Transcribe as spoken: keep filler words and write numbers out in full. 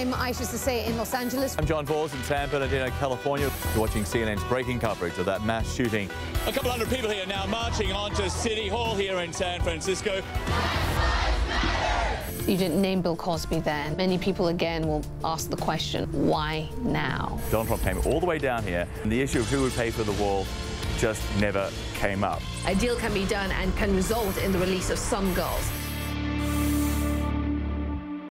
I'm Aisha Sase in Los Angeles. I'm John Bors in San Bernardino, California. You're watching C N N's breaking coverage of that mass shooting. A couple hundred people here now marching onto City Hall here in San Francisco. You didn't name Bill Cosby then. Many people again will ask the question, why now? Donald Trump came all the way down here, and the issue of who would pay for the wall just never came up. A deal can be done and can result in the release of some girls.